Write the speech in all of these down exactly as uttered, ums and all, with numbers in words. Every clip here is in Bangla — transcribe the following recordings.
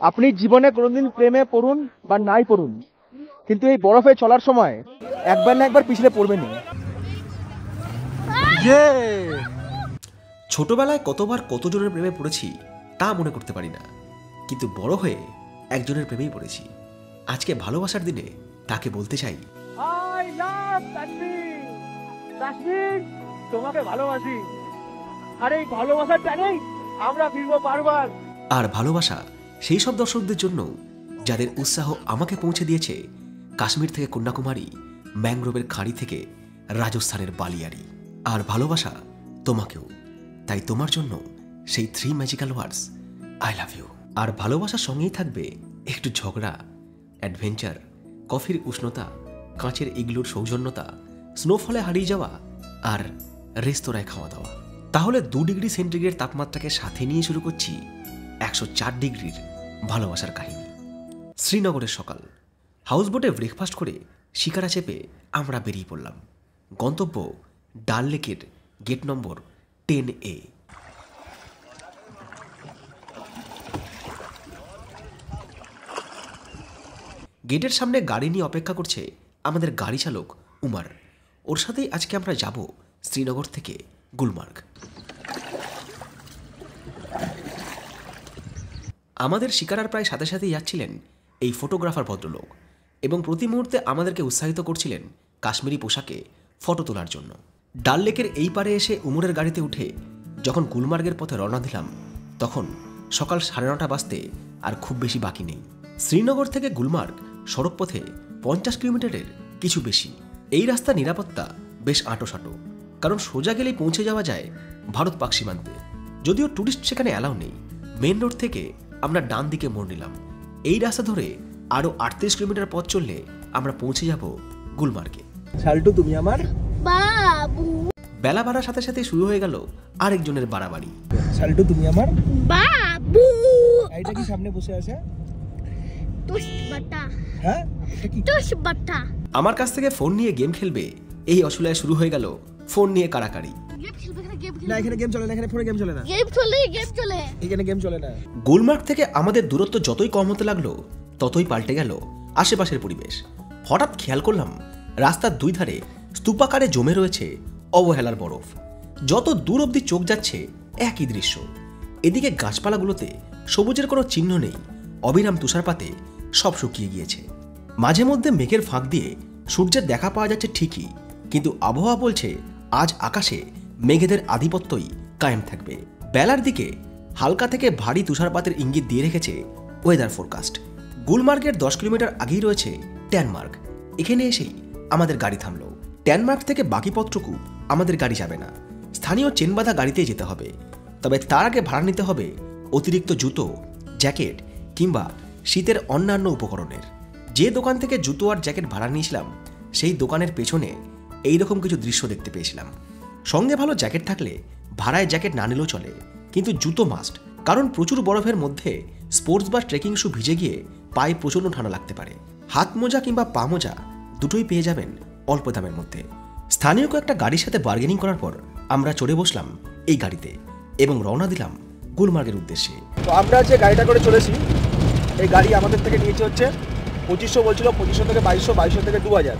আপনি জীবনে কোনোদিন প্রেমে পড়ুন বা নাই পড়ুন, কিন্তু এই বরফে চলার সময় একবার না একবার পিছলে পড়বেনই। ছোটবেলায় কতবার কতজনের প্রেমে পড়েছি তা মনে করতে পারি না, কিন্তু বড় হয়ে একজনের প্রেমেই পড়েছি। আজকে ভালোবাসার দিনে তাকে বলতে চাই, আই লাভ তানভীর। তানভীর, তোমাকে ভালোবাসি। আর এই ভালোবাসার টানেই আমরা ফিরবো বারবার। আর ভালোবাসা সেই সব দর্শকদের জন্য যাদের উৎসাহ আমাকে পৌঁছে দিয়েছে কাশ্মীর থেকে কন্যাকুমারী, ম্যাংগ্রোভের খাড়ি থেকে রাজস্থানের বালিয়ারি। আর ভালোবাসা তোমাকেও, তাই তোমার জন্য সেই three magical words I love you. আর ভালোবাসার সঙ্গেই থাকবে একটু ঝগড়া, অ্যাডভেঞ্চার, কফির উষ্ণতা, কাঁচের ইগলুর সৌজন্যতা, স্নোফলে হারিয়ে যাওয়া আর রেস্তোরাঁয় খাওয়া দাওয়া। তাহলে দু ডিগ্রি সেন্টিগ্রেড তাপমাত্রাকে সাথে নিয়ে শুরু করছি একশো চার ডিগ্রির ভালোবাসার কাহিনী। শ্রীনগরের সকাল, হাউসবোটে ব্রেকফাস্ট করে শিকারা চেপে আমরা বেরিয়ে পড়লাম। গন্তব্য ডাল লেকের গেট নম্বর টেন এ। গেটের সামনে গাড়ি নিয়ে অপেক্ষা করছে আমাদের গাড়ি চালক উমার। ওর সাথেই আজকে আমরা যাব শ্রীনগর থেকে গুলমার্গ। আমাদের শিকারার প্রায় সাথে সাথেই যাচ্ছিলেন এই ফটোগ্রাফার ভদ্রলোক এবং প্রতি মুহূর্তে আমাদেরকে উৎসাহিত করছিলেন কাশ্মীরি পোশাকে ফটো তোলার জন্য। ডাল লেকের এই পারে এসে উমরের গাড়িতে উঠে যখন গুলমার্গের পথে রওনা দিলাম, তখন সকাল সাড়ে নটা বাজতে আর খুব বেশি বাকি নেই। শ্রীনগর থেকে গুলমার্গ সড়কপথে পঞ্চাশ কিলোমিটারের কিছু বেশি। এই রাস্তার নিরাপত্তা বেশ আঁটোসাঁটো, কারণ সোজা গেলেই পৌঁছে যাওয়া যায় ভারত পাক সীমান্তে। যদিও টুরিস্ট সেখানে অ্যালাউ নেই। মেন রোড থেকে আমরা ডান দিকে মোড় নিলাম। এই রাস্তা ধরে আরো আটত্রিশ কিলোমিটার পথ চললে আমরা পৌঁছে যাব গুলমার্গে। শাল্টু, তুমি আমার বাবু। বেলা বাড়ার সাথে সাথে শুরু হয়ে গেল আরেকজনের বাড়াবাড়ি। শাল্টু, তুমি আমার বাবু। এইটা কি সামনে বসে আছে? তুষ বাটা। হ্যাঁ, এটা কি? তুষ বাটা। আমার কাছ থেকে ফোন নিয়ে গেম খেলবে এই অসুলায় শুরু হয়ে গেল ফোন নিয়ে কাড়াকাড়ি। গেম খেলবে না, গেম খেলবে না, এখানে গেম চলে না, এখানে ফোনে গেম চলে না। গেম চলে, গেম চলে। এখানে গেম চলে না। গুলমার্গ থেকে আমাদের দূরত্ব যতই কম হতে লাগলো ততই পাল্টে গেল আশেপাশের পরিবেশ। হঠাৎ খেয়াল করলাম রাস্তার দুই ধারে স্তূপাকারে জমে রয়েছে অবহেলার বরফ। যত দূর অবধি চোখ যাচ্ছে একই দৃশ্য। এদিকে গাছপালাগুলোতে সবুজের কোনো চিহ্ন নেই। অবিরাম তুষারপাতে সব শুকিয়ে গিয়েছে। মাঝে মধ্যে মেঘের ফাঁক দিয়ে সূর্যের দেখা পাওয়া যাচ্ছে ঠিকই, কিন্তু আবহাওয়া বলছে আজ আকাশে মেঘেদের আধিপত্যই কায়েম থাকবে। বেলার দিকে হালকা থেকে ভারী তুষারপাতের ইঙ্গিত দিয়ে রেখেছে ওয়েদার ফোরকাস্ট। গুলমার্গের দশ কিলোমিটার আগেই রয়েছে ট্যানমার্গ। এখানে এসেই আমাদের গাড়ি থামলো। ট্যানমার্গ থেকে বাকি পথটুকু আমাদের গাড়ি যাবে না, স্থানীয় চেনবাঁধা গাড়িতেই যেতে হবে। তবে তার আগে ভাড়া নিতে হবে অতিরিক্ত জুতো, জ্যাকেট কিংবা শীতের অন্যান্য উপকরণের। যে দোকান থেকে জুতো আর জ্যাকেট ভাড়া নিয়েছিলাম সেই দোকানের পেছনে এইরকম কিছু দৃশ্য দেখতে পেয়েছিলাম। সঙ্গে ভালো জ্যাকেট থাকলে ভাড়ায় জ্যাকেট না নিলেও চলে, কিন্তু জুতো মাস্ট, কারণ প্রচুর বরফের মধ্যে স্পোর্টস বা ট্রেকিং শু ভিজে গিয়ে পায়ে প্রচণ্ড ঠান্ডা লাগতে পারে। হাত মোজা কিংবা পা মোজা দুটোই পেয়ে যাবেন অল্প দামের মধ্যে। স্থানীয় কয়েকটা গাড়ির সাথে বার্গেনিং করার পর আমরা চড়ে বসলাম এই গাড়িতে এবং রওনা দিলাম গুলমার্গের উদ্দেশ্যে। তো আমরা যে গাড়িটা করে চলেছি, এই গাড়ি আমাদের থেকে নিয়েছে হচ্ছে পঁচিশশো বলছিল, পঁচিশশো থেকে বাইশশো, বাইশশো থেকে দু হাজার।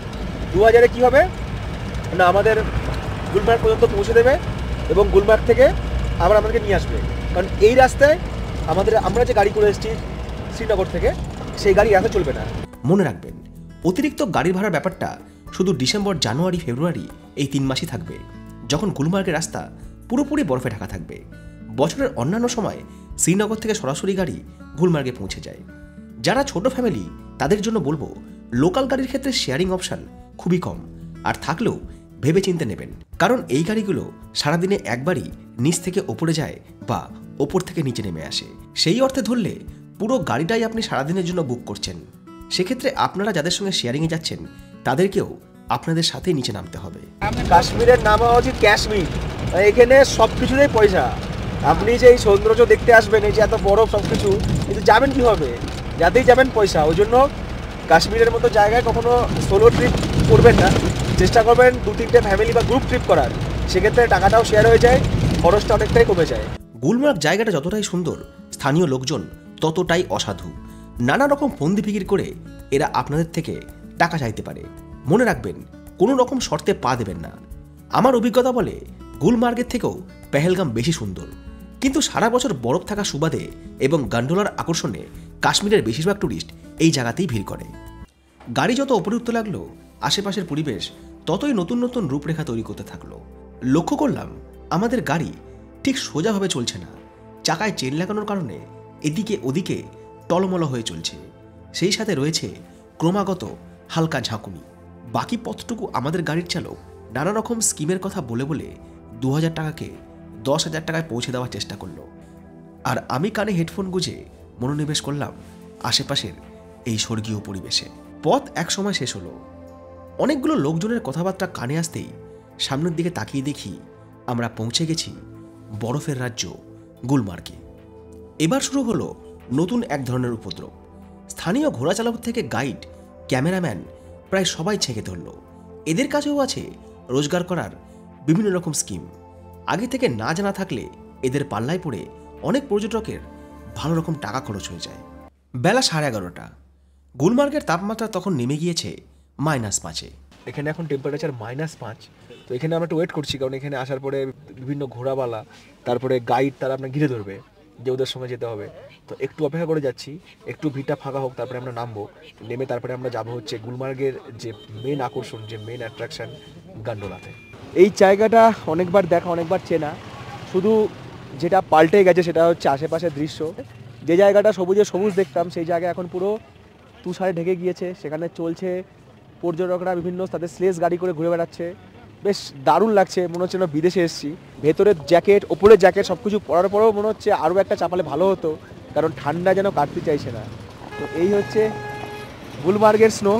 দু হাজারে কী হবে না, আমাদের গুলমার্গ পর্যন্ত পৌঁছে দেবে এবং গুলমার্গ থেকে আবার আমাদেরকে নিয়ে আসবে। কারণ এই রাস্তায় আমাদের আমরা যে গাড়ি করে এসেছি শ্রীনগর থেকে, সেই গাড়ি এত চলবে না। মনে রাখবেন, অতিরিক্ত গাড়ির ভাড়ার ব্যাপারটা শুধু ডিসেম্বর, জানুয়ারি, ফেব্রুয়ারি এই তিন মাসই থাকবে, যখন গুলমার্গের রাস্তা পুরোপুরি বরফে ঢাকা থাকবে। বছরের অন্যান্য সময় শ্রীনগর থেকে সরাসরি গাড়ি গুলমার্গে পৌঁছে যায়। যারা ছোট ফ্যামিলি তাদের জন্য বলবো, লোকাল গাড়ির ক্ষেত্রে শেয়ারিং অপশান খুবই কম, আর থাকলেও ভেবে চিন্তে নেবেন, কারণ এই গাড়িগুলো সারাদিনে একবারই নিচ থেকে ওপরে যায় বা ওপর থেকে নিচে নেমে আসে। সেই অর্থে ধরলে পুরো গাড়িটাই আপনি সারাদিনের জন্য বুক করছেন। সেক্ষেত্রে আপনারা যাদের সঙ্গে শেয়ারিংয়ে যাচ্ছেন তাদেরকেও আপনাদের সাথে নিচে নামতে হবে। কাশ্মীরের নাম হওয়া উচিত কাশ্মীর। এখানে সব কিছুতেই পয়সা। আপনি যে এই সৌন্দর্য দেখতে আসবেন, এই যে এত বরফ সব কিছু, কিন্তু যাবেন কীভাবে? যাতেই যাবেন পয়সা। ওই জন্য কাশ্মীরের মতো জায়গায় কখনো সোলো ট্রিপ করবেন না, চেষ্টা করবেন দু তিনটে ফ্যামিলি বা গ্রুপ ট্রিপ করার। সেক্ষেত্রে টাকাটাও শেয়ার হয়ে যায়, খরচটা অনেকটাই কমে যায়। গুলমার্গ জায়গাটা যতটাই সুন্দর, স্থানীয় লোকজন ততটাই অসাধু। নানা রকম ফন্দি ফিকির করে এরা আপনাদের থেকে টাকা চাইতে পারে। মনে রাখবেন, কোনো রকম শর্তে পা দেবেন না। আমার অভিজ্ঞতা বলে গুলমার্গের থেকেও পেহেলগাম বেশি সুন্দর, কিন্তু সারা বছর বরফ থাকা সুবাদে এবং গান্ডোলার আকর্ষণে কাশ্মীরের বেশিরভাগ ট্যুরিস্ট এই জায়গাতেই ভিড় করে। গাড়ি যত ওপরে উঠতে লাগলো, আশেপাশের পরিবেশ ততই নতুন নতুন রূপরেখা তৈরি করতে থাকলো। লক্ষ্য করলাম আমাদের গাড়ি ঠিক সোজাভাবে চলছে না। চাকায় চেন লাগানোর কারণে এদিকে ওদিকে টলমল হয়ে চলছে। সেই সাথে রয়েছে ক্রমাগত হালকা ঝাঁকুনি। বাকি পথটুকু আমাদের গাড়ির চালক নানা রকম স্কিমের কথা বলে বলে দু হাজার টাকাকে দশ হাজার টাকায় পৌঁছে দেওয়ার চেষ্টা করলো। আর আমি কানে হেডফোন গুঁজে মনোনিবেশ করলাম আশেপাশের এই স্বর্গীয় পরিবেশে। পথ একসময় শেষ হলো। অনেকগুলো লোকজনের কথাবার্তা কানে আসতেই সামনের দিকে তাকিয়ে দেখি আমরা পৌঁছে গেছি বরফের রাজ্য গুলমার্গে। এবার শুরু হলো নতুন এক ধরনের উপদ্রব। স্থানীয় ঘোড়া চালক থেকে গাইড, ক্যামেরাম্যান প্রায় সবাই ছেঁকে ধরল। এদের কাছেও আছে রোজগার করার বিভিন্ন রকম স্কিম। আগে থেকে না জানা থাকলে এদের পাল্লায় পড়ে অনেক পর্যটকের ভালো রকম টাকা খরচ হয়ে যায়। বেলা সাড়ে এগারোটা। গুলমার্গের তাপমাত্রা তখন নেমে গিয়েছে মাইনাস পাঁচে। এখানে এখন টেম্পারেচার মাইনাস পাঁচ। তো এখানে আমরা একটু ওয়েট করছি, কারণ এখানে আসার পরে বিভিন্ন ঘোড়াওয়ালা, তারপরে গাইড, তারা আপনার ঘিরে ধরবে যে ওদের সঙ্গে যেতে হবে। তো একটু অপেক্ষা করে যাচ্ছি, একটু ভিড়টা ফাঁকা হোক, তারপরে আমরা নামবো। নেমে তারপরে আমরা যাবো হচ্ছে গুলমার্গের যে মেন আকর্ষণ, যে মেন অ্যাট্রাকশন গান্ডোলাতে। এই জায়গাটা অনেকবার দেখা, অনেকবার চেনা, শুধু যেটা পাল্টে গেছে সেটা হচ্ছে আশেপাশের দৃশ্য। যে জায়গাটা সবুজে সবুজ দেখতাম, সেই জায়গা এখন পুরো তুষারে ঢেকে গিয়েছে। সেখানে চলছে পর্যটকরা বিভিন্ন তাদের স্লেজ গাড়ি করে ঘুরে বেড়াচ্ছে। বেশ দারুণ লাগছে, মনে হচ্ছে না বিদেশে এসেছি। ভেতরের জ্যাকেট, ওপরের জ্যাকেট সব কিছু পরার পরেও মনে হচ্ছে আরও একটা চাপালে ভালো হতো, কারণ ঠান্ডা যেন কাটতে চাইছে না। তো এই হচ্ছে গুলমার্গের স্নো।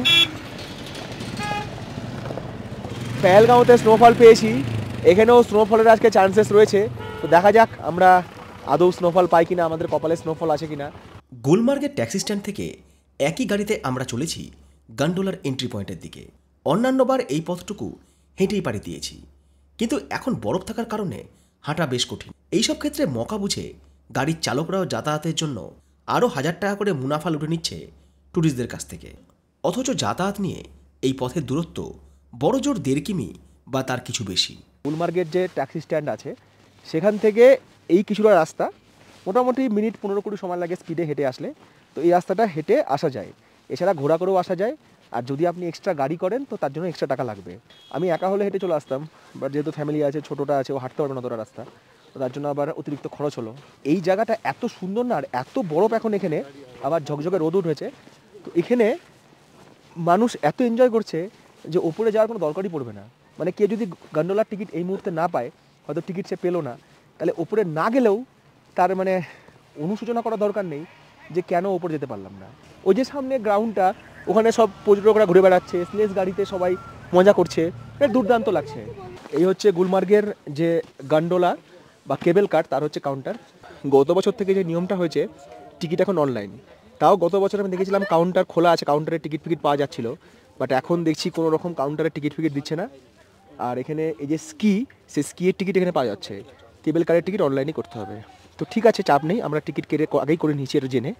পেহেলগাঁওতে স্নোফল পেয়েছি, এখানেও স্নোফলের আজকে চান্সেস রয়েছে। তো দেখা যাক আমরা আদৌ স্নোফল পাই কিনা, আমাদের কপালে স্নোফল আছে কিনা। গুলমার্গের ট্যাক্সি স্ট্যান্ড থেকে একই গাড়িতে আমরা চলেছি গান্ডোলার এন্ট্রি পয়েন্টের দিকে। অন্যান্যবার এই পথটুকু হেঁটেই পাড়ি দিয়েছি, কিন্তু এখন বরফ থাকার কারণে হাঁটা বেশ কঠিন। এইসব ক্ষেত্রে মকা বুঝে গাড়ির চালকরাও যাতায়াতের জন্য আরও হাজার টাকা করে মুনাফা লুটে নিচ্ছে ট্যুরিস্টদের কাছ থেকে। অথচ যাতায়াত নিয়ে এই পথের দূরত্ব বড় জোর দেড় কিমি বা তার কিছু বেশি। গুলমার্গের যে ট্যাক্সি স্ট্যান্ড আছে সেখান থেকে এই কিছুটা রাস্তা মোটামুটি মিনিট পনেরো কুড়ি সময় লাগে স্পিডে হেঁটে আসলে। তো এই রাস্তাটা হেঁটে আসা যায়, এছাড়া ঘোড়া করেও আসা যায়। আর যদি আপনি এক্সট্রা গাড়ি করেন তো তার জন্য এক্সট্রা টাকা লাগবে। আমি একা হলে হেঁটে চলে আসতাম, বাট যেহেতু ফ্যামিলি আছে, ছোটোটা আছে, ও হাঁটতে পারবে না তোরা রাস্তা, তো তার জন্য আবার অতিরিক্ত খরচ হলো। এই জায়গাটা এত সুন্দর না, আর এত বরফ এখন এখানে, আবার ঝকঝকে রোদ উঠেছে। তো এখানে মানুষ এত এনজয় করছে যে ওপরে যাওয়ার কোনো দরকারই পড়বে না। মানে কেউ যদি গান্ডোলার টিকিট এই মুহূর্তে না পায়, হয়তো টিকিট সে পেলো না, তাহলে ওপরে না গেলেও তার মানে অনুশোচনা করার দরকার নেই যে কেন ওপরে যেতে পারলাম না। ওই যে সামনে গ্রাউন্ডটা, ওখানে সব পর্যটকরা ঘুরে বেড়াচ্ছে, স্লেজ গাড়িতে সবাই মজা করছে, বেশ দুর্দান্ত লাগছে। এই হচ্ছে গুলমার্গের যে গান্ডোলা বা কেবল কার, তার হচ্ছে কাউন্টার। গত বছর থেকে যে নিয়মটা হয়েছে টিকিট এখন অনলাইন, তাও গত বছর আমি দেখেছিলাম কাউন্টার খোলা আছে, কাউন্টারে টিকিট ফিকিট পাওয়া যাচ্ছিলো, বাট এখন দেখছি কোনো রকম কাউন্টারে টিকিট ফিকিট দিচ্ছে না। আর এখানে এই যে স্কি, সেই স্কিয়ের টিকিট এখানে পাওয়া যাচ্ছে, কেবল কারের টিকিট অনলাইনে করতে হবে। তো ঠিক আছে, চাপ নেই, আমরা টিকিট কেটে আগেই করে নিয়েছি এটা জেনে।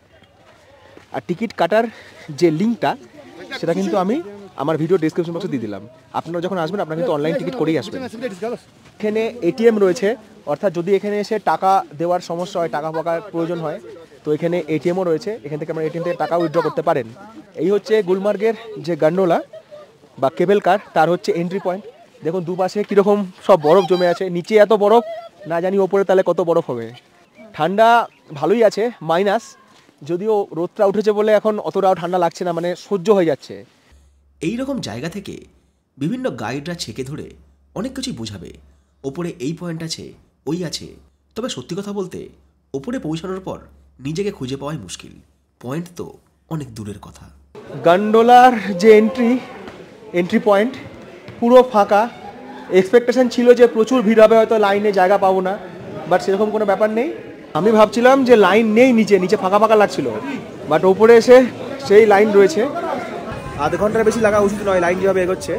আর টিকিট কাটার যে লিঙ্কটা সেটা কিন্তু আমি আমার ভিডিও ডেসক্রিপশন বক্সে দিয়ে দিলাম। আপনারা যখন আসবেন আপনারা কিন্তু অনলাইন টিকিট করেই আসবেন। এখানে এটিএম রয়েছে, অর্থাৎ যদি এখানে এসে টাকা দেওয়ার সমস্যা হয়, টাকা পাকার প্রয়োজন হয়, তো এখানে এটিএমও রয়েছে, এখান থেকে আমরা এটিএম থেকে টাকা উইথড্র করতে পারেন। এই হচ্ছে গুলমার্গের যে গান্ডোলা বা কেবল কার, তার হচ্ছে এন্ট্রি পয়েন্ট। দেখুন দুপাশে কীরকম সব বরফ জমে আছে, নিচে এত বরফ, না জানি ওপরে তাহলে কত বরফ হবে। ঠান্ডা ভালোই আছে, মাইনাস, যদিও রোদটা উঠেছে বলে এখন অতটাও ঠান্ডা লাগছে না, মানে সহ্য হয়ে যাচ্ছে। এই রকম জায়গা থেকে বিভিন্ন গাইডরা ছেঁকে ধরে অনেক কিছুই বোঝাবে, ওপরে এই পয়েন্ট আছে, ওই আছে। তবে সত্যি কথা বলতে ওপরে পৌঁছানোর পর নিজেকে খুঁজে পাওয়াই মুশকিল, পয়েন্ট তো অনেক দূরের কথা। গান্ডোলার যে এন্ট্রি এন্ট্রি পয়েন্ট পুরো ফাঁকা। এক্সপেকটেশন ছিল যে প্রচুর ভিড় হবে, হয়তো লাইনে জায়গা পাবো না, বাট সেরকম কোনো ব্যাপার নেই। আমি ভাবছিলাম যে লাইন নেই, নিচে নিচে ফাঁকা ফাঁকা লাগছিল, বাট ওপরে এসে সেই লাইন রয়েছে। আধ ঘন্টার বেশি লাগা উচিত নয় লাইন যেভাবে এগোচ্ছে।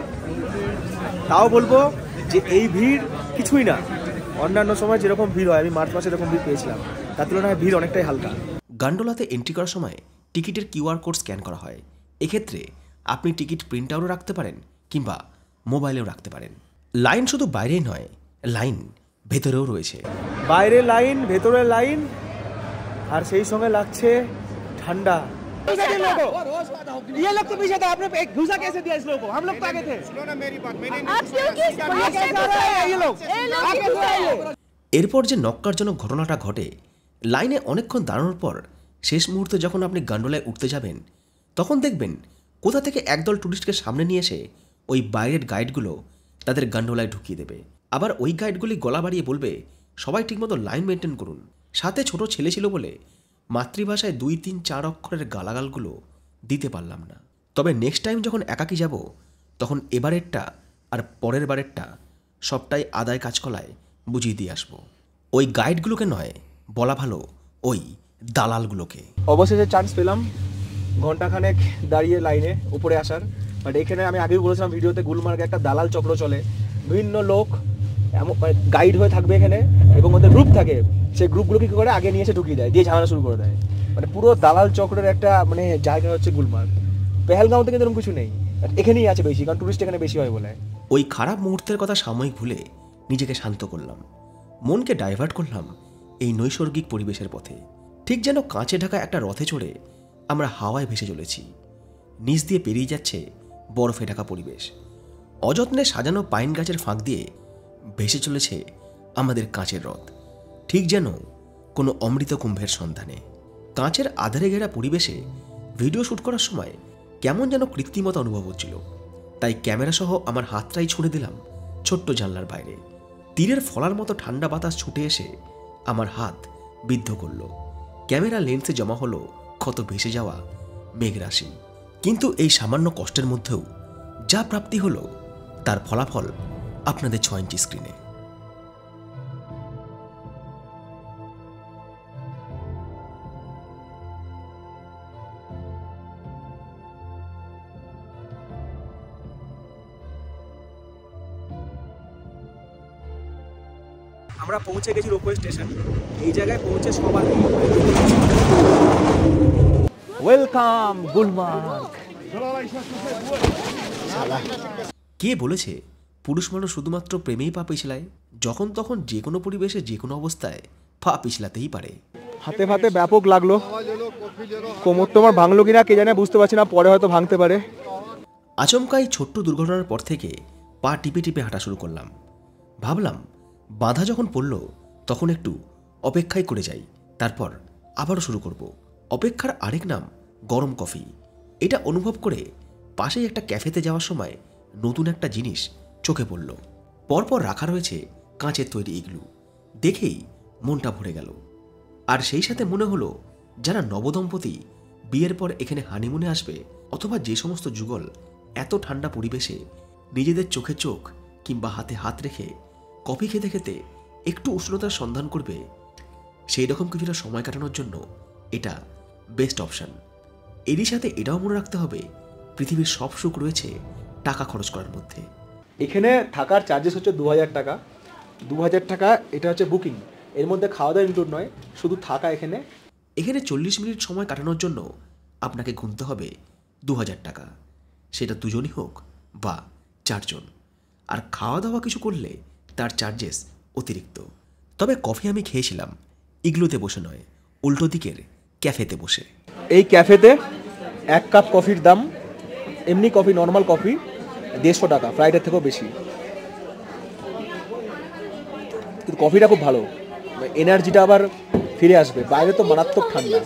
তাও বলবো যে এই ভিড় কিছুই না, অন্যান্য সময় যেরকম ভিড় হয়, আমি মার্চ মাসে এরকম ভিড় পেয়েছিলাম, তার তুলনায় ভিড় অনেকটাই হালকা। গান্ডোলাতে এন্ট্রি করার সময় টিকিটের কিউআর কোড স্ক্যান করা হয়। এক্ষেত্রে আপনি টিকিট প্রিন্ট আউটও রাখতে পারেন কিংবা মোবাইলেও রাখতে পারেন। লাইন শুধু বাইরেই নয়, লাইন ভেতরেও রয়েছে। বাইরে লাইন, ভেতরে লাইন, আর সেই সঙ্গে লাগছে ঠান্ডা। ये लोग तो पीछे था, आपने एक घुसा कैसे दिया इस लोगों को? हम लोग तो आगे थे। এরপর যে নক্কারজনক ঘটনাটা ঘটে, লাইনে অনেকক্ষণ দাঁড়ানোর পর শেষ মুহূর্তে যখন আপনি গান্ডোলায় উঠতে যাবেন, তখন দেখবেন কোথা থেকে একদল টুরিস্টকে সামনে নিয়ে এসে ওই বাইরের গাইডগুলো তাদের গান্ডোলায় ঢুকিয়ে দেবে। আবার ওই গাইডগুলি গলা বাড়িয়ে বলবে সবাই ঠিকমতো লাইন মেনটেন করুন। সাথে ছোট ছেলে ছিল বলে মাতৃভাষায় দুই তিন চার অক্ষরের গালাগালগুলো দিতে পারলাম না। তবে নেক্সট টাইম যখন একাকি যাব, তখন এবারেরটা আর পরের বারেরটা সবটাই আদায় কাজকলায় বুঝিয়ে দিয়ে আসবো। ওই গাইডগুলোকে নয়, বলা ভালো ওই দালালগুলোকে। অবশেষে চান্স পেলাম ঘন্টাখানেক দাঁড়িয়ে লাইনে উপরে আসার। বাট এখানে আমি আগেও বলেছিলাম ভিডিওতে, গুলমার্গে একটা দালাল চক্র চলে। বিভিন্ন লোক এমন গাইড হয়ে থাকবে এখানে, এবং ওদের গ্রুপ থাকে, সেই গ্রুপগুলো কী করে আগে নিয়ে এসে ঢুকিয়ে দেয়, দিয়ে ঝামেলা শুরু করে দেয়। মানে পুরো দালাল চক্রের একটা মানে জায়গা হচ্ছে গুলমার্গ। পেহেলগাঁওতে কিন্তু এরকম কিছু নেই, এখানেই আছে বেশি, কারণ টুরিস্ট এখানে বেশি হয় বলে। ওই খারাপ মুহূর্তের কথা সাময়িক ভুলে নিজেকে শান্ত করলাম, মনকে ডাইভার্ট করলাম এই নৈসর্গিক পরিবেশের পথে। ঠিক যেন কাঁচে ঢাকা একটা রথে চড়ে আমরা হাওয়ায় ভেসে চলেছি। নিচ দিয়ে পেরিয়ে যাচ্ছে বরফে ঢাকা পরিবেশ। অযত্নে সাজানো পাইন গাছের ফাঁক দিয়ে ভেসে চলেছে আমাদের কাঁচের রথ, ঠিক যেন কোনো অমৃত কুম্ভের সন্ধানে। কাঁচের আধারে ঘেরা পরিবেশে ভিডিও শ্যুট করার সময় কেমন যেন কৃত্রিমতা অনুভব হচ্ছিল। তাই ক্যামেরা সহ আমার হাতটাই ছুঁড়ে দিলাম ছোট্ট জানলার বাইরে। তীরের ফলার মতো ঠান্ডা বাতাস ছুটে এসে আমার হাত বিদ্ধ করল। ক্যামেরা লেন্সে জমা হলো ক্ষত ভেসে যাওয়া মেঘরাশি। কিন্তু এই সামান্য কষ্টের মধ্যেও যা প্রাপ্তি হলো, তার ফলাফল আপনাদের ছয় ইঞ্চি স্ক্রিনে। আমরা পৌঁছে গেছি রোপওয়ে স্টেশন। এই জায়গায় পৌঁছে সবার ওয়েলকাম গুলমার্গ। কে বলেছে পুরুষ মানুষ শুধুমাত্র প্রেমেই পা পিছলায়? যখন তখন যে কোনো পরিবেশে যে কোনো অবস্থায় পা পিছলাতেই পারে। হাতে ফাতে ব্যাপক লাগলো, কোমর তোমার ভাঙলো কিনা কে জানে, বুঝতে পারছি না, পরে হয়তো ভাঙতে পারে। আচমকা এই ছোট্ট দুর্ঘটনার পর থেকে পা টিপে টিপে হাঁটা শুরু করলাম। ভাবলাম বাধা যখন পড়ল তখন একটু অপেক্ষাই করে যাই, তারপর আবারও শুরু করব। অপেক্ষার আরেক নাম গরম কফি। এটা অনুভব করে পাশেই একটা ক্যাফেতে যাওয়ার সময় নতুন একটা জিনিস চোখে পড়ল। পরপর রাখা রয়েছে কাঁচের তৈরি ইগলু। দেখেই মনটা ভরে গেল। আর সেই সাথে মনে হলো যারা নবদম্পতি বিয়ের পর এখানে হানিমুনে আসবে, অথবা যে সমস্ত যুগল এত ঠান্ডা পরিবেশে নিজেদের চোখে চোখ কিংবা হাতে হাত রেখে কফি খেতে খেতে একটু উষ্ণতার সন্ধান করবে, সেই রকম কিছুটা সময় কাটানোর জন্য এটা বেস্ট অপশান। এরই সাথে এটাও মনে রাখতে হবে পৃথিবীর সব সুখ রয়েছে টাকা খরচ করার মধ্যে। এখানে থাকার চার্জেস হচ্ছে দু হাজার টাকা। দু হাজার টাকা এটা হচ্ছে বুকিং, এর মধ্যে খাওয়া দাওয়া ইনক্লুড নয়, শুধু থাকা। এখানে এখানে চল্লিশ মিনিট সময় কাটানোর জন্য আপনাকে গুনতে হবে দু হাজার টাকা, সেটা দুজনই হোক বা চারজন। আর খাওয়া দাওয়া কিছু করলে তার চার্জেস অতিরিক্ত। তবে কফি আমি খেয়েছিলাম ইগলুতে বসে নয়, উল্টো দিকের ক্যাফেতে বসে। এই ক্যাফেতে এক কাপ কফির দাম, এমনি কফি নর্মাল কফি দেড়শো টাকা, ফ্রাইডের থেকেও বেশি। কিন্তু কফিটা খুব ভালো, এনার্জিটা আবার ফিরে আসবে। বাইরে তো মারাত্মক ঠান্ডা।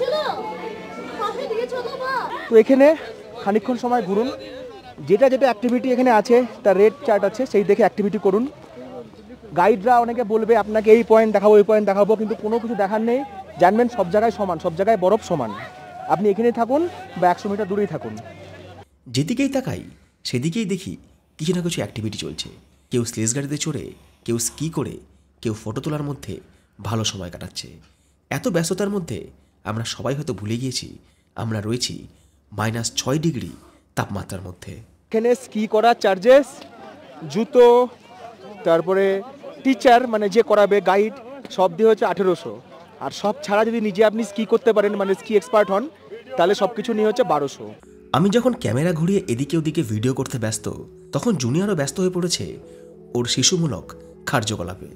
তো এখানে খানিকক্ষণ সময় ঘুরুন, যেটা যেটা অ্যাক্টিভিটি এখানে আছে তার রেট চার্ট আছে, সেই দেখে অ্যাক্টিভিটি করুন। গাইডরা অনেকে বলবে আপনাকে এই পয়েন্ট দেখাবো এই পয়েন্ট দেখাবো, কিন্তু কোনো কিছু দেখার নেই। জানবেন সব জায়গায় সমান, সব জায়গায় বরফ সমান। আপনি এখানেই থাকুন বা একশো মিটার দূরেই থাকুন, যেদিকেই তাকাই সেদিকেই দেখি কিছু না কিছু অ্যাক্টিভিটি চলছে। কেউ স্লেজ গাড়িতে চড়ে, কেউ স্কি করে, কেউ ফটো তোলার মধ্যে ভালো সময় কাটাচ্ছে। এত ব্যস্ততার মধ্যে আমরা সবাই হয়তো ভুলে গিয়েছি আমরা রয়েছি মাইনাস ছয় ডিগ্রি তাপমাত্রার মধ্যে। এখানে স্কি করার চার্জেস, জুতো, তারপরে টিচার মানে যে করাবে গাইড, সব দিয়ে হচ্ছে আঠেরোশো। আর সব ছাড়া যদি নিজে আপনি স্কি করতে পারেন, মানে স্কি এক্সপার্ট হন, তাহলে সব কিছু নিয়ে হচ্ছে বারোশো। আমি যখন ক্যামেরা ঘুরিয়ে এদিকে ওদিকে ভিডিও করতে ব্যস্ত, তখন জুনিয়রও ব্যস্ত হয়ে পড়েছে ওর শিশুমূলক কার্যকলাপে।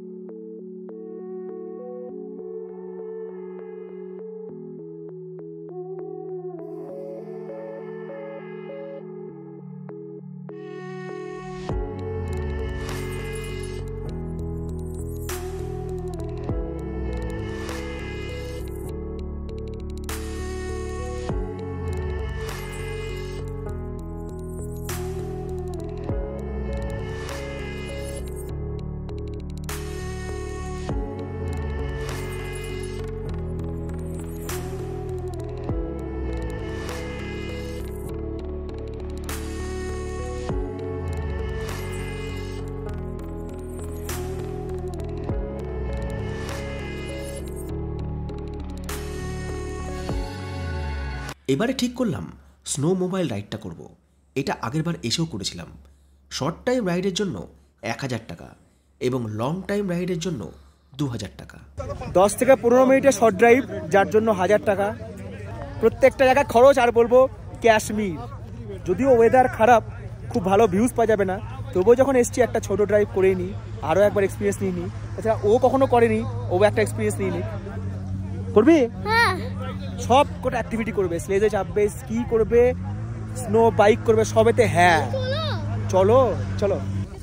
এবারে ঠিক করলাম স্নো মোবাইল রাইডটা করব। এটা আগেরবার এসেও করেছিলাম। শর্ট টাইম রাইডের জন্য এক হাজার টাকা এবং লং টাইম রাইডের জন্য দু হাজার টাকা। দশ থেকে পনেরো মিনিটের শর্ট ড্রাইভ, যার জন্য হাজার টাকা প্রত্যেকটা জায়গায় খরচ। আর বলবো কাশ্মীর, যদিও ওয়েদার খারাপ, খুব ভালো ভিউজ পাওয়া যাবে না, তবুও যখন এসছি একটা ছোট ড্রাইভ করে নিই, আরও একবার এক্সপিরিয়েন্স নিয়ে নিই। এছাড়া ও কখনো করেনি, ও একটা এক্সপিরিয়েন্স নিয়ে নিই। করবি? হ্যাঁ, সব কটা অ্যাক্টিভিটি করবে, স্লেজে চাপবে, স্কি করবে, স্নো বাইক করবে, সবেতে। হ্যাঁ চলো চলো।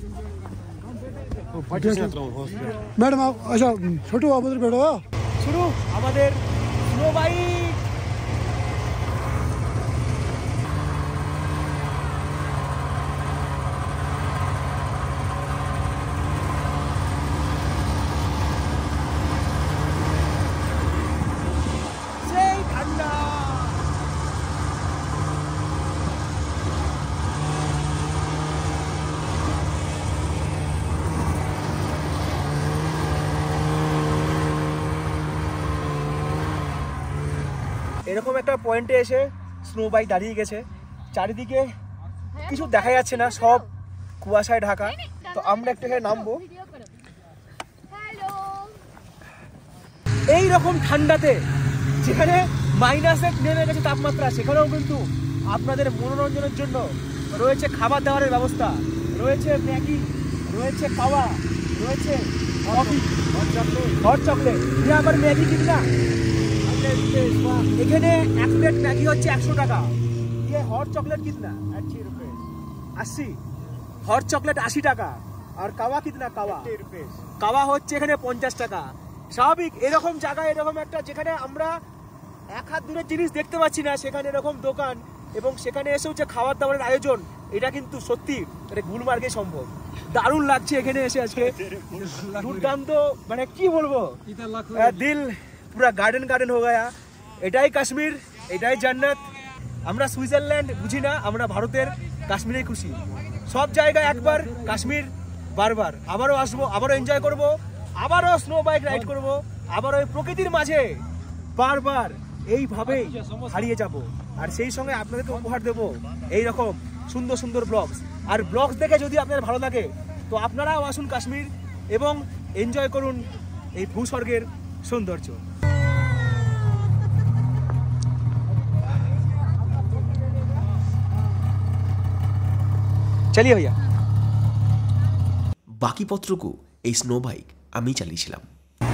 मैडम आप अच्छा छोटू आप उधर बैठो। শুরু আমাদের স্নো বাইক। সেই ঠান্ডা। এরকম একটা পয়েন্টে এসে স্নো বাইক দাঁড়িয়ে গেছে, চারিদিকে কিছু দেখা যাচ্ছে না, সব কুয়াশায় ঢাকা। তো আমরা একটু এখানে নামবো। এই রকম ঠান্ডাতে, যেখানে মাইনাসে নেমে গেছে তাপমাত্রা, সেখানেও কিন্তু আপনাদের মনোরঞ্জনের জন্য রয়েছে খাবার দাবারের ব্যবস্থা, রয়েছে ম্যাগি, রয়েছে খাওয়া, রয়েছে কফি, হট চকলেট। यहाँ पर मैगी कितना? এখানে এক প্লেট ম্যাগি হচ্ছে একশো টাকা। ये हॉट चॉकलेट कितना? अस्सी रुपए। अस्सी। हॉट चॉकलेट আশি টাকা। আর কাওয়া কিতনা? কাওয়া কাওয়া হচ্ছে এখানে পঞ্চাশ টাকা। স্বাভাবিক এরকম জায়গায়, এরকম একটা যেখানে আমরা এক হাত দূরের জিনিস দেখতে পাচ্ছি না, সেখানে এরকম দোকান এবং সেখানে এসে হচ্ছে খাবার দাবারের আয়োজন, এটা কিন্তু সত্যি এটা গুলমার্গে সম্ভব। দারুণ লাগছে এখানে এসে আজকে, দুর্দান্ত, মানে কি বলবো, দিল পুরা গার্ডেন গার্ডেন হয়ে গয়া। এটাই কাশ্মীর, এটাই জান্নাত। আমরা সুইজারল্যান্ড বুঝি না, আমরা ভারতের কাশ্মীরেই খুশি। সব জায়গায় একবার, কাশ্মীর বারবার। আবারও আসবো, আবারও এনজয় করব, আবারও স্নো বাইক রাইড করব, আবারও এই প্রকৃতির মাঝে বারবার এইভাবেই হারিয়ে যাব। আর সেই সঙ্গে আপনাদেরকে উপহার দেবো এই রকম সুন্দর সুন্দর ব্লগস। আর ব্লগস দেখে যদি আপনাদের ভালো লাগে, তো আপনারাও আসুন কাশ্মীর এবং এনজয় করুন এই ভূস্বর্গের সৌন্দর্য। চলিয়ে ভাইয়া। বাকি পত্রকু এই স্নো বাইক আমি চালিয়েছিলাম।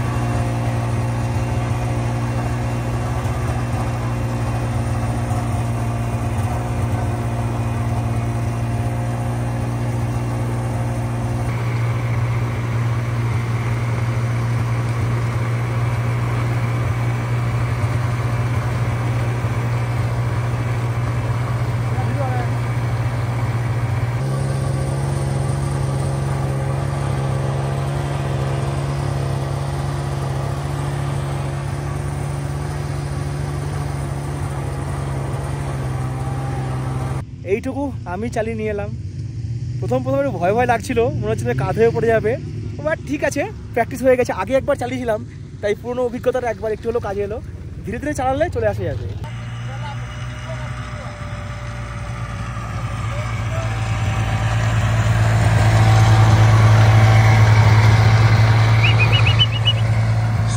এইটুকু আমি চালিয়ে নিয়ে এলাম। প্রথম প্রথম একটু ভয় ভয় লাগছিল, মনে হচ্ছে কাঁধে হয়ে পড়ে যাবে, বাট ঠিক আছে, প্র্যাকটিস হয়ে গেছে। আগে একবার চালিয়েছিলাম, তাই পুরোনো অভিজ্ঞতাটা একবার একটু হলেও কাজে এলো। ধীরে ধীরে চালালে চলে আসা যাবে।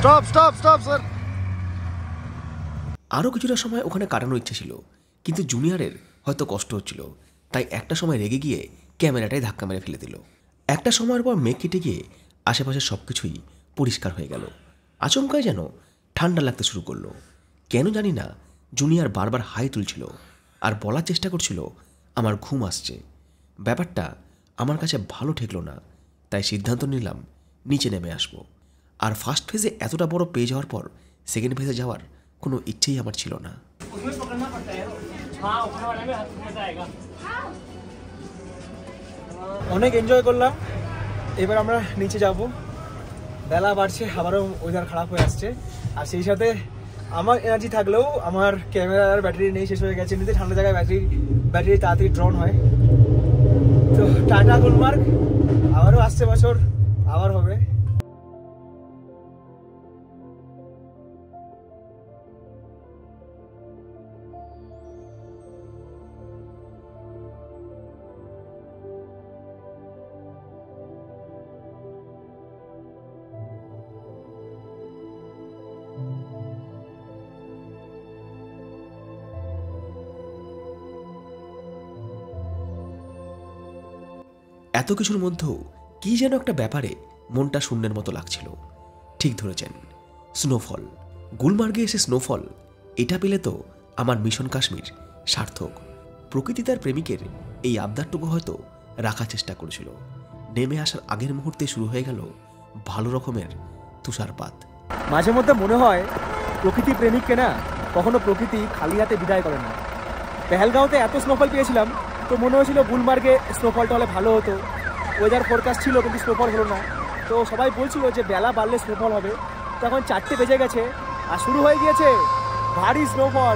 Stop stop stop sir. আরও কিছুটা সময় ওখানে কাটানোর ইচ্ছে ছিল, কিন্তু জুনিয়রের হয়তো কষ্ট হচ্ছিল, তাই একটা সময় রেগে গিয়ে ক্যামেরাটাই ধাক্কা মেরে ফেলে দিল। একটা সময়ের পর মেঘ কেটে গিয়ে আশেপাশের সব কিছুই পরিষ্কার হয়ে গেল। আচমকায় যেন ঠান্ডা লাগতে শুরু করলো। কেন জানি না জুনিয়র বারবার হাই তুলছিল আর বলার চেষ্টা করছিল আমার ঘুম আসছে। ব্যাপারটা আমার কাছে ভালো ঠেকলো না, তাই সিদ্ধান্ত নিলাম নিচে নেমে আসবো। আর ফার্স্ট ফেজে এতটা বড় পেয়ে যাওয়ার পর সেকেন্ড ফেজে যাওয়ার কোনো ইচ্ছেই আমার ছিল না। অনেক এনজয় করলাম, এবার আমরা নিচে যাব। বেলা বাড়ছে, আবারও ওয়েদার খারাপ হয়ে আসছে, আর সেই সাথে আমার এনার্জি থাকলেও আমার ক্যামেরার ব্যাটারি নেই, শেষ হয়ে গেছে। নিতে ঠান্ডা জায়গায় ব্যাটারি ব্যাটারি তাড়াতাড়ি ড্রন হয়। তো টাটা গুলমার্গ, আবারও আসছে বছর আবার হবে। এত কিছুর মধ্যেও কি যেন একটা ব্যাপারে মনটা শূন্যের মতো লাগছিল। ঠিক ধরেছেন, স্নোফল। গুলমার্গে এসে স্নোফল এটা পেলে তো আমার মিশন কাশ্মীর সার্থক। প্রকৃতি তার প্রেমিকের এই আবদারটুকু হয়তো রাখার চেষ্টা করেছিল। নেমে আসার আগের মুহূর্তে শুরু হয়ে গেল ভালো রকমের তুষারপাত। মাঝে মধ্যে মনে হয় প্রকৃতি প্রেমিককে না কখনো প্রকৃতি খালি হাতে বিদায় করে না। পেহেলগাঁওতে এত স্নোফল পেয়েছিলাম, তো মনে হয়েছিল গুলমার্গে স্নোফলটা হলে ভালো হতো। ওয়েদার ফোরকাস্ট ছিল কিন্তু স্নোফল হলো না। তো সবাই বলছিল যে বেলা বাড়লে স্নোফল হবে। তো এখন চারটে বেজে গেছে আর শুরু হয়ে গিয়েছে ভারী স্নোফল।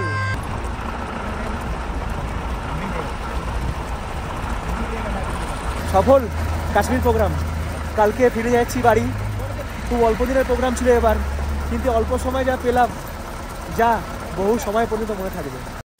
সফল কাশ্মীর প্রোগ্রাম। কালকে ফিরে যাচ্ছি বাড়ি। খুব অল্প দিনের প্রোগ্রাম ছিল এবার, কিন্তু অল্প সময় যা পেলাম, যা বহু সময় পর্যন্ত মনে থাকবে।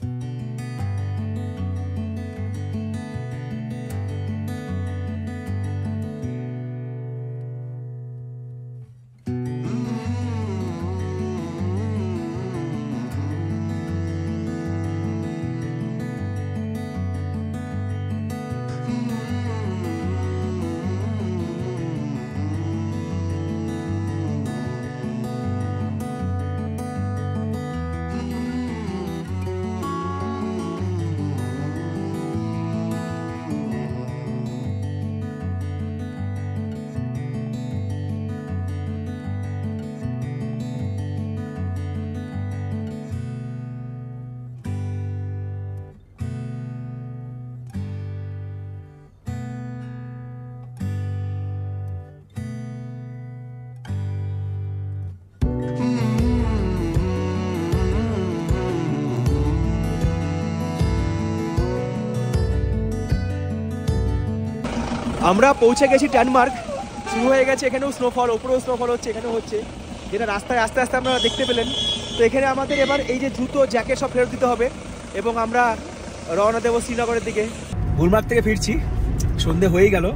আমরা পৌঁছে গেছি ট্যানমার্গ। শুরু হয়ে গেছে এখানেও স্নোফল, ওপরেও স্নোফল হচ্ছে, এখানেও হচ্ছে, যেটা রাস্তায় আস্তে আস্তে আপনারা দেখতে পেলেন। তো এখানে আমাদের এবার এই যে জুতো জ্যাকেট সব ফেরত দিতে হবে এবং আমরা রওনা দেবো শ্রীনগরের দিকে। গুলমার্গ থেকে ফিরছি, সন্ধে হয়ে গেল।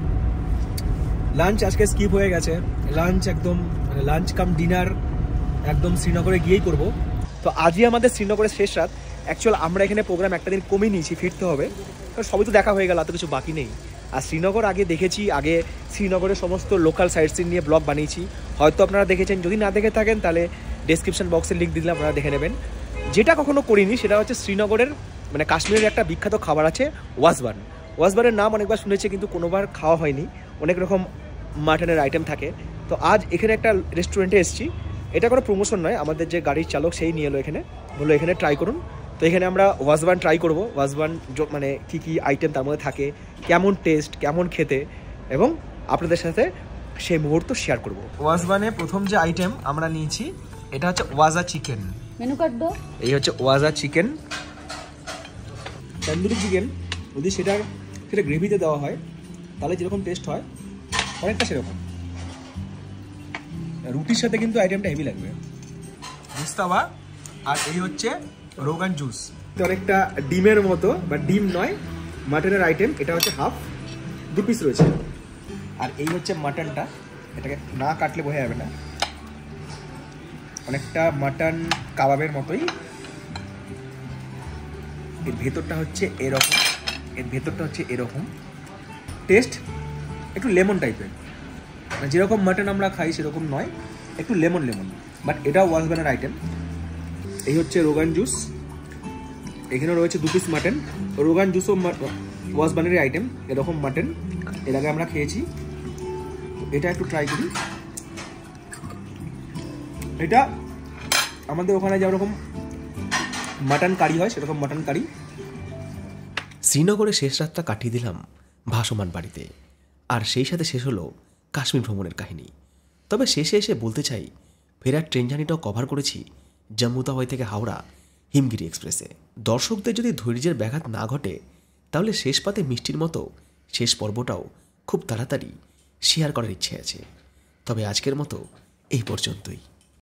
লাঞ্চ আজকে স্কিপ হয়ে গেছে। লাঞ্চ একদম মানে লাঞ্চ কাম ডিনার একদম শ্রীনগরে গিয়েই করব। তো আজই আমাদের শ্রীনগরের শেষ রাত। অ্যাকচুয়াল আমরা এখানে প্রোগ্রাম একটা দিন কমিয়ে নিয়েছি, ফিরতে হবে, কারণ সবই তো দেখা হয়ে গেল, এত কিছু বাকি নেই। আর শ্রীনগর আগে দেখেছি, আগে শ্রীনগরের সমস্ত লোকাল সাইট সিন নিয়ে ব্লগ বানিয়েছি, হয়তো আপনারা দেখেছেন। যদি না দেখে থাকেন তাহলে ডেসক্রিপশন বক্সের লিঙ্ক দিলাম, আপনারা দেখে নেবেন। যেটা কখনো করিনি সেটা হচ্ছে শ্রীনগরের মানে কাশ্মীরের একটা বিখ্যাত খাবার আছে ওয়াজবান। ওয়াজবানের নাম অনেকবার শুনেছি কিন্তু কোনোবার খাওয়া হয়নি। অনেক রকম মাটনের আইটেম থাকে। তো আজ এখানে একটা রেস্টুরেন্টে এসেছি। এটা কোনো প্রমোশন নয়, আমাদের যে গাড়ির চালক সেই নিয়ে এলো এখানে, বললো এখানে ট্রাই করুন। তো এখানে আমরা ওয়াজবান ট্রাই করবো। ওয়াজবান মানে কী কী আইটেম তার মধ্যে থাকে, কেমন টেস্ট, কেমন খেতে, এবং আপনাদের সাথে সেই মুহূর্ত শেয়ার করব। ওয়াজবানে প্রথম যে আইটেম আমরা নিয়েছি এটা হচ্ছে ওয়াজা চিকেন। মেনু কার্ড দাও। এই হচ্ছে ওয়াজা চিকেন, তন্দুরি চিকেন। যদি সেটার সেটা গ্রেভিতে দেওয়া হয় তাহলে যেরকম টেস্ট হয় অনেকটা সেরকম। রুটির সাথে কিন্তু আইটেমটা হেভি লাগবে। মুস্তাবা, আর এই হচ্ছে রোগান জুস। অনেকটা ডিমের মতো, বা ডিম নয়, মাটনের আইটেম। এটা হচ্ছে হাফ, দু পিস রয়েছে। আর এই হচ্ছে মাটনটা, এটাকে না কাটলে বোঝা যাবে না। অনেকটা মাটন কাবাবের মতোই। এর ভেতরটা হচ্ছে এরকম, এর ভেতরটা হচ্ছে এরকম। টেস্ট একটু লেমন টাইপের, মানে যেরকম মাটন আমরা খাই সেরকম নয়, একটু লেমন লেমন, বাট এটাও ওয়াজবানের আইটেম। এই হচ্ছে রোগান জুস, এখানে রয়েছে দু পিস মাটন। রোগান জুসও ওয়াজবানেরই আইটেম, এরকম মাটন এর আগে আমরা খেয়েছি। এটা একটু ট্রাই করি। এটা আমাদের ওখানে যেরকম মাটন কারি হয় সেরকম মাটন কারি। শ্রীনগরে শেষ রাতটা কাটিয়ে দিলাম ভাসমান বাড়িতে, আর সেই সাথে শেষ হলো কাশ্মীর ভ্রমণের কাহিনী। তবে শেষে এসে বলতে চাই, ফেরার ট্রেন জার্নিটাও কভার করেছি জম্মু তাওয়াই থেকে হাওড়া হিমগিরি এক্সপ্রেসে। দর্শকদের যদি ধৈর্যের ব্যাঘাত না ঘটে, তাহলে শেষ পাতে মিষ্টির মতো শেষ পর্বটাও খুব তাড়াতাড়ি শেয়ার করার ইচ্ছে আছে। তবে আজকের মতো এই পর্যন্তই।